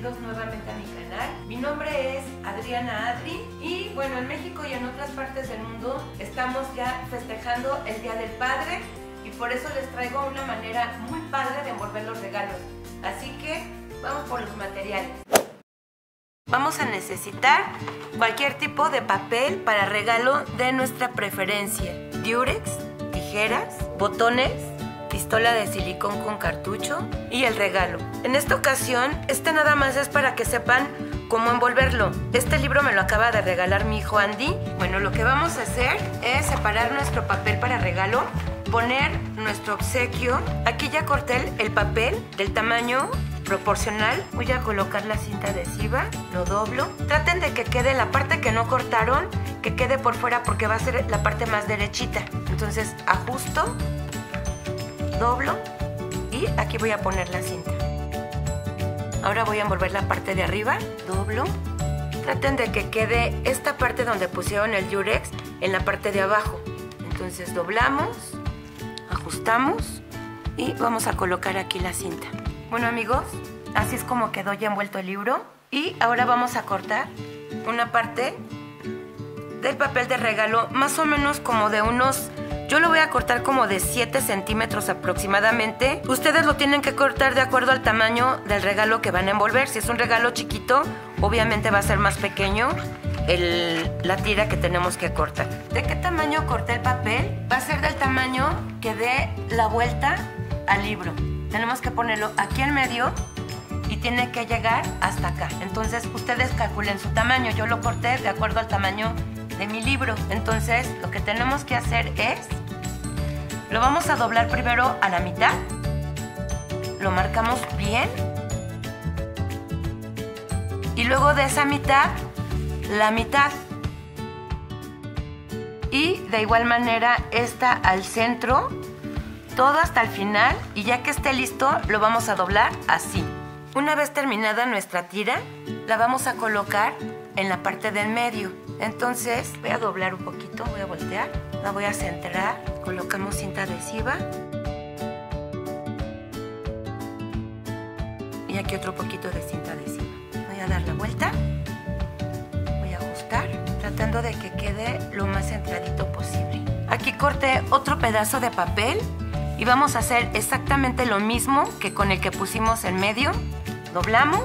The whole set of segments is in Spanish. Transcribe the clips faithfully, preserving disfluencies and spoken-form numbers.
bienvenidos nuevamente a mi canal. Mi nombre es Adriana Adri y bueno, en México y en otras partes del mundo estamos ya festejando el Día del Padre y por eso les traigo una manera muy padre de envolver los regalos. Así que vamos por los materiales. Vamos a necesitar cualquier tipo de papel para regalo de nuestra preferencia. Durex, tijeras, botones, pistola de silicón con cartucho y el regalo. En esta ocasión, este nada más es para que sepan cómo envolverlo. Este libro me lo acaba de regalar mi hijo Andy. Bueno, lo que vamos a hacer es separar nuestro papel para regalo, poner nuestro obsequio. Aquí ya corté el, el papel del tamaño proporcional. Voy a colocar la cinta adhesiva, lo doblo. Traten de que quede la parte que no cortaron, que quede por fuera porque va a ser la parte más derechita. Entonces ajusto, doblo y aquí voy a poner la cinta. Ahora voy a envolver la parte de arriba, doblo. Traten de que quede esta parte donde pusieron el Durex en la parte de abajo. Entonces doblamos, ajustamos y vamos a colocar aquí la cinta. Bueno amigos, así es como quedó ya envuelto el libro. Y ahora vamos a cortar una parte del papel de regalo, más o menos como de unos... Yo lo voy a cortar como de siete centímetros aproximadamente. Ustedes lo tienen que cortar de acuerdo al tamaño del regalo que van a envolver. Si es un regalo chiquito, obviamente va a ser más pequeño el, la tira que tenemos que cortar. ¿De qué tamaño corté el papel? Va a ser del tamaño que dé la vuelta al libro. Tenemos que ponerlo aquí en medio y tiene que llegar hasta acá. Entonces ustedes calculen su tamaño. Yo lo corté de acuerdo al tamaño de mi libro. Entonces lo que tenemos que hacer es, lo vamos a doblar primero a la mitad, lo marcamos bien y luego de esa mitad, la mitad y de igual manera esta al centro, todo hasta el final y ya que esté listo lo vamos a doblar así. Una vez terminada nuestra tira, la vamos a colocar en la parte del medio. Entonces voy a doblar un poquito, voy a voltear, la voy a centrar, colocamos cinta adhesiva y aquí otro poquito de cinta adhesiva. Voy a dar la vuelta, voy a ajustar, tratando de que quede lo más centradito posible. Aquí corté otro pedazo de papel y vamos a hacer exactamente lo mismo que con el que pusimos en medio. Doblamos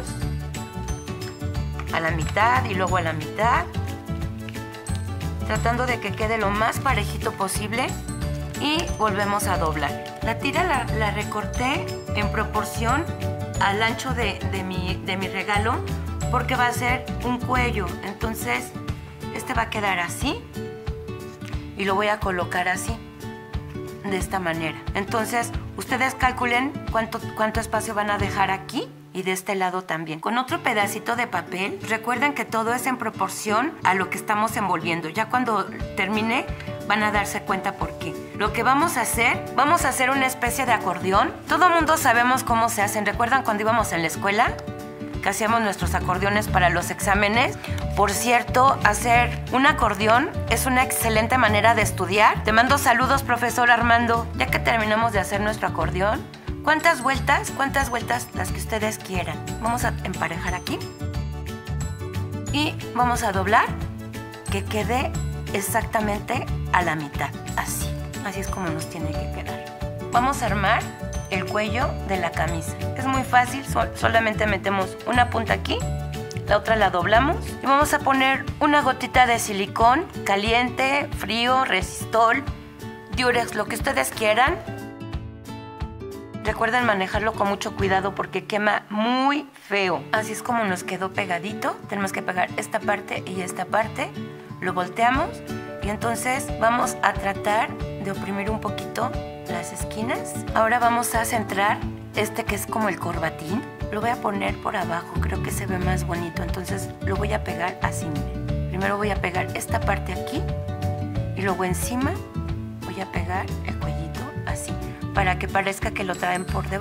a la mitad y luego a la mitad, tratando de que quede lo más parejito posible y volvemos a doblar. La tira la, la recorté en proporción al ancho de, de, mi, de mi regalo porque va a ser un cuello. Entonces este va a quedar así y lo voy a colocar así, de esta manera. Entonces ustedes calculen cuánto, cuánto espacio van a dejar aquí y de este lado también. Con otro pedacito de papel, recuerden que todo es en proporción a lo que estamos envolviendo. Ya cuando termine van a darse cuenta por qué. Lo que vamos a hacer, vamos a hacer una especie de acordeón. Todo mundo sabemos cómo se hacen. ¿Recuerdan cuando íbamos en la escuela? Que hacíamos nuestros acordeones para los exámenes. Por cierto, hacer un acordeón es una excelente manera de estudiar. Te mando saludos, profesor Armando. Ya que terminamos de hacer nuestro acordeón, ¿cuántas vueltas? ¿Cuántas vueltas? Las que ustedes quieran. Vamos a emparejar aquí. Y vamos a doblar que quede exactamente a la mitad. Así. Así es como nos tiene que quedar. Vamos a armar el cuello de la camisa. Es muy fácil. Sol- solamente metemos una punta aquí, la otra la doblamos y vamos a poner una gotita de silicón caliente, frío, resistol, Durex, lo que ustedes quieran. Recuerden manejarlo con mucho cuidado porque quema muy feo. Así es como nos quedó pegadito. Tenemos que pegar esta parte y esta parte. Lo volteamos y entonces vamos a tratar de oprimir un poquito las esquinas. Ahora vamos a centrar este que es como el corbatín. Lo voy a poner por abajo, creo que se ve más bonito. Entonces lo voy a pegar así, miren. Primero voy a pegar esta parte aquí y luego encima voy a pegar el cuellito así, para que parezca que lo traen por debajo.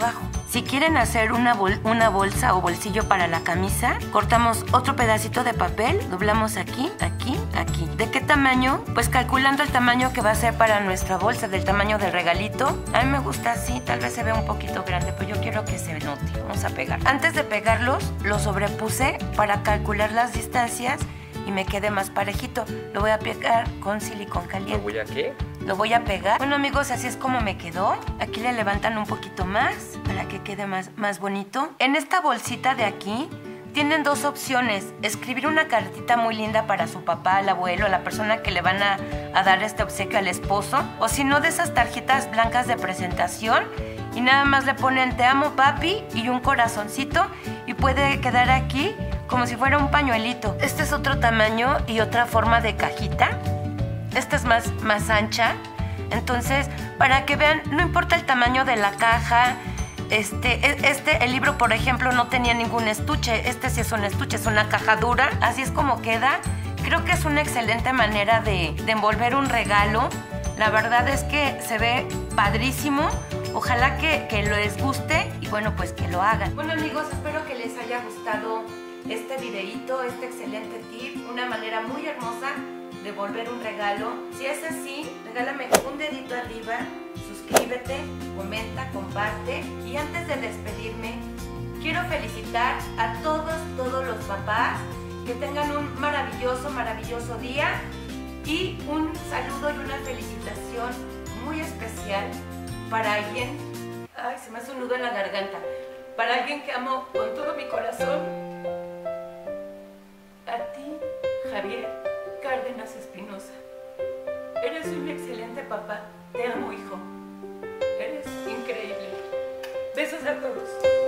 Si quieren hacer una, bol una bolsa o bolsillo para la camisa, cortamos otro pedacito de papel, doblamos aquí, aquí, aquí. ¿De qué tamaño? Pues calculando el tamaño que va a ser para nuestra bolsa, del tamaño del regalito. A mí me gusta así, tal vez se ve un poquito grande, pero yo quiero que se note. Vamos a pegar. Antes de pegarlos, los sobrepuse para calcular las distancias y me quede más parejito. Lo voy a pegar con silicón caliente. ¿Lo voy a qué? Lo voy a pegar. Bueno, amigos, así es como me quedó. Aquí le levantan un poquito más para que quede más, más bonito. En esta bolsita de aquí tienen dos opciones. Escribir una cartita muy linda para su papá, al abuelo, a la persona que le van a, a dar este obsequio al esposo. O si no, de esas tarjetas blancas de presentación. Y nada más le ponen te amo papi y un corazoncito. Y puede quedar aquí como si fuera un pañuelito. Este es otro tamaño y otra forma de cajita. Esta es más, más ancha. Entonces, para que vean, no importa el tamaño de la caja. Este, este, el libro, por ejemplo, no tenía ningún estuche. Este sí es un estuche, es una caja dura. Así es como queda. Creo que es una excelente manera de, de envolver un regalo. La verdad es que se ve padrísimo. Ojalá que, que les guste y bueno, pues que lo hagan. Bueno, amigos, espero que les haya gustado este videíto, este excelente tip. Una manera muy hermosa de volver un regalo. Si es así, regálame un dedito arriba, suscríbete, comenta, comparte. Y antes de despedirme, quiero felicitar a todos, todos los papás. Que tengan un maravilloso, maravilloso día. Y un saludo y una felicitación muy especial para alguien. Ay, se me hace un nudo en la garganta. Para alguien que amo con todo mi corazón. A ti, Javier Cárdenas Espinosa. Eres un excelente papá. Te amo, hijo. Eres increíble. Besos a todos.